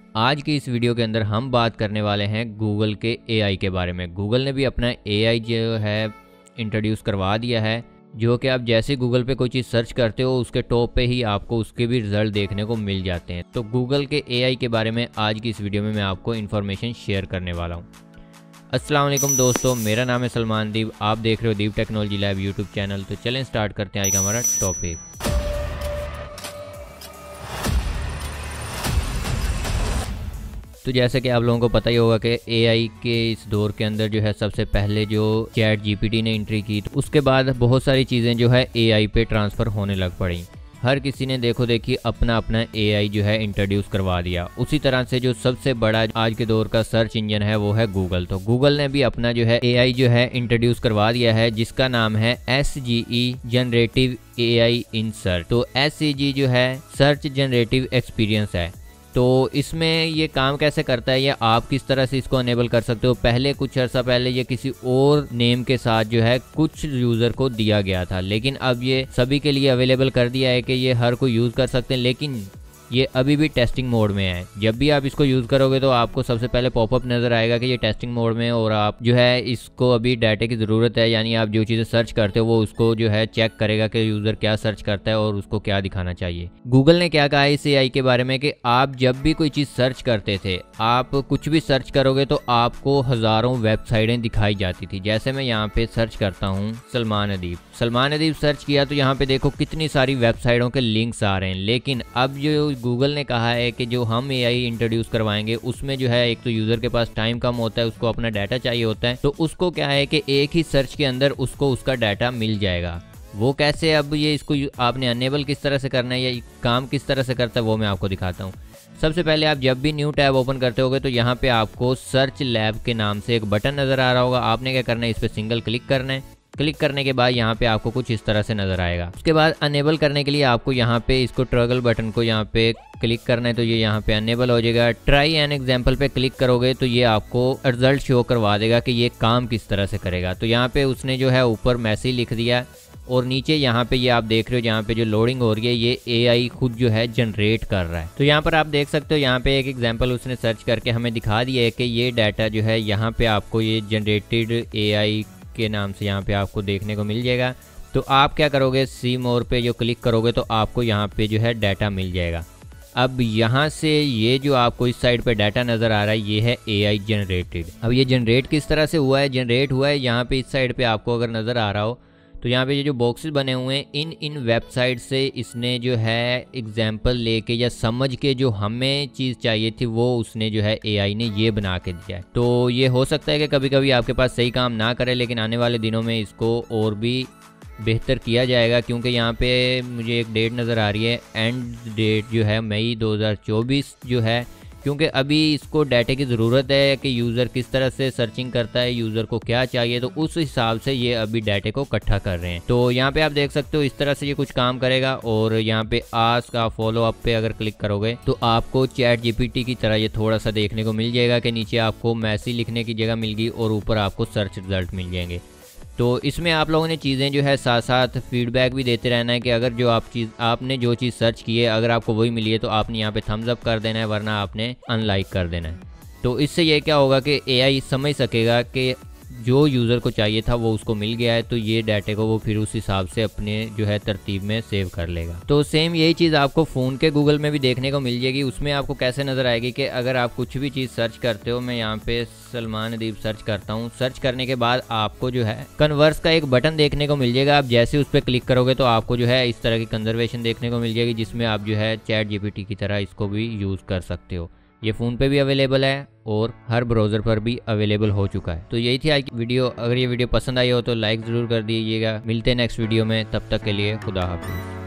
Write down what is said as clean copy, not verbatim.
आज की इस वीडियो के अंदर हम बात करने वाले हैं गूगल के एआई के बारे में। गूगल ने भी अपना एआई जो है इंट्रोड्यूस करवा दिया है, जो कि आप जैसे गूगल पे कोई चीज़ सर्च करते हो उसके टॉप पे ही आपको उसके भी रिजल्ट देखने को मिल जाते हैं। तो गूगल के एआई के बारे में आज की इस वीडियो में मैं आपको इन्फॉर्मेशन शेयर करने वाला हूँ। अस्सलाम वालेकुम दोस्तों, मेरा नाम है सलमान दीप, आप देख रहे हो Deep technology lab YouTube channel. तो चलें स्टार्ट करते हैं आज का हमारा टॉपिक। तो जैसे कि आप लोगों को पता ही होगा कि एआई के इस दौर के अंदर जो है सबसे पहले जो चैट जीपीटी ने एंट्री की, तो उसके बाद बहुत सारी चीज़ें जो है एआई पे ट्रांसफ़र होने लग पड़ी। हर किसी ने देखो देखी अपना अपना एआई जो है इंट्रोड्यूस करवा दिया। उसी तरह से जो सबसे बड़ा आज के दौर का सर्च इंजन है वो है गूगल। तो गूगल ने भी अपना जो है एआई जो है इंट्रोड्यूस करवा दिया है, जिसका नाम है SGE generative AI in search. तो SGE जो है सर्च जनरेटिव एक्सपीरियंस है। तो इसमें ये काम कैसे करता है या आप किस तरह से इसको अनेबल कर सकते हो। पहले कुछ अर्सा पहले ये किसी और नेम के साथ जो है कुछ यूज़र को दिया गया था, लेकिन अब ये सभी के लिए अवेलेबल कर दिया है कि ये हर कोई यूज़ कर सकते हैं। लेकिन ये अभी भी टेस्टिंग मोड में है। जब भी आप इसको यूज़ करोगे तो आपको सबसे पहले पॉपअप नज़र आएगा कि ये टेस्टिंग मोड में है और आप जो है इसको अभी डाटा की ज़रूरत है, यानी आप जो चीज़ें सर्च करते हो वो उसको जो है चेक करेगा कि यूज़र क्या सर्च करता है और उसको क्या दिखाना चाहिए। गूगल ने क्या कहा है इस एआई के बारे में कि आप जब भी कोई चीज़ सर्च करते थे, आप कुछ भी सर्च करोगे तो आपको हज़ारों वेबसाइटें दिखाई जाती थी। जैसे मैं यहाँ पे सर्च करता हूँ सलमान अदीब सर्च किया तो यहाँ पे देखो कितनी सारी वेबसाइटों के लिंक्स आ रहे हैं। लेकिन अब जो गूगल ने कहा है कि जो हम एआई इंट्रोड्यूस करवाएंगे उसमें जो है एक तो यूज़र के पास टाइम कम होता है, उसको अपना डाटा चाहिए होता है, तो उसको क्या है कि एक ही सर्च के अंदर उसको उसका डाटा मिल जाएगा। वो कैसे, अब ये इसको आपने अनेबल किस तरह से करना है या काम किस तरह से करता है वो मैं आपको दिखाता हूँ। सबसे पहले आप जब भी न्यू टैब ओपन करते होगे तो यहाँ पे आपको सर्च लैब के नाम से एक बटन नज़र आ रहा होगा। आपने क्या करना है, इस पर सिंगल क्लिक करना है। क्लिक करने के बाद यहाँ पे आपको कुछ इस तरह से नज़र आएगा। उसके बाद अनेबल करने के लिए आपको यहाँ पे इसको ट्रगल बटन को यहाँ पे क्लिक करना है, तो ये यहाँ पे अनेबल हो जाएगा। ट्राई एन एग्जाम्पल पे क्लिक करोगे तो ये आपको रिजल्ट शो करवा देगा कि ये काम किस तरह से करेगा। तो यहाँ पे उसने जो है ऊपर मैसेज लिख दिया और नीचे यहाँ पे ये आप देख रहे हो जहाँ पे जो लोडिंग हो रही है ये एआई खुद जो है जनरेट कर रहा है। तो यहाँ पर आप देख सकते हो यहाँ पे एक एग्जांपल उसने सर्च करके हमें दिखा दिया है कि ये डाटा जो है यहाँ पे आपको ये जनरेटेड एआई के नाम से यहाँ पे आपको देखने को मिल जाएगा। तो आप क्या करोगे, सी मोर पे जो क्लिक करोगे तो आपको यहाँ पे जो है डाटा मिल जाएगा। अब यहाँ से ये जो आपको इस साइड पे डाटा नज़र आ रहा है ये है एआई जनरेटेड। अब ये जनरेट किस तरह से हुआ है, जनरेट हुआ है यहाँ पे इस साइड पे आपको अगर नज़र आ रहा हो तो यहाँ पे ये जो बॉक्सेस बने हुए हैं इन वेबसाइट से इसने जो है एग्जाम्पल लेके या समझ के जो हमें चीज़ चाहिए थी वो उसने जो है एआई ने ये बना के दिया है। तो ये हो सकता है कि कभी कभी आपके पास सही काम ना करे, लेकिन आने वाले दिनों में इसको और भी बेहतर किया जाएगा, क्योंकि यहाँ पे मुझे एक डेट नज़र आ रही है, एंड डेट जो है मई 2024 जो है, क्योंकि अभी इसको डाटे की ज़रूरत है कि यूज़र किस तरह से सर्चिंग करता है, यूज़र को क्या चाहिए, तो उस हिसाब से ये अभी डाटे को इकट्ठा कर रहे हैं। तो यहाँ पे आप देख सकते हो इस तरह से ये कुछ काम करेगा। और यहाँ पे आस्क का फॉलो अप पे अगर क्लिक करोगे तो आपको चैट जीपीटी की तरह ये थोड़ा सा देखने को मिल जाएगा कि नीचे आपको मैसेज लिखने की जगह मिल गई और ऊपर आपको सर्च रिजल्ट मिल जाएंगे। तो इसमें आप लोगों ने चीज़ें जो है साथ साथ फीडबैक भी देते रहना है कि अगर जो आपने जो चीज़ सर्च की है अगर आपको वही मिली है तो आपने यहाँ पे थम्स अप कर देना है, वरना आपने अनलाइक कर देना है। तो इससे ये क्या होगा कि एआई समझ सकेगा कि जो यूज़र को चाहिए था वो उसको मिल गया है, तो ये डाटे को वो फिर उस हिसाब से अपने जो है तरतीब में सेव कर लेगा। तो सेम यही चीज़ आपको फ़ोन के गूगल में भी देखने को मिल जाएगी। उसमें आपको कैसे नज़र आएगी कि अगर आप कुछ भी चीज़ सर्च करते हो, मैं यहाँ पे सलमान अदीब सर्च करता हूँ, सर्च करने के बाद आपको जो है कन्वर्स का एक बटन देखने को मिल जाएगा। आप जैसे उस पर क्लिक करोगे तो आपको जो है इस तरह की कंजर्वेशन देखने को मिल जाएगी, जिसमें आप जो है चैट जीपीटी की तरह इसको भी यूज़ कर सकते हो। ये फ़ोन पे भी अवेलेबल है और हर ब्राउज़र पर भी अवेलेबल हो चुका है। तो यही थी आज की वीडियो। अगर ये वीडियो पसंद आई हो तो लाइक ज़रूर कर दीजिएगा। मिलते हैं नेक्स्ट वीडियो में, तब तक के लिए खुदा हाफिज़।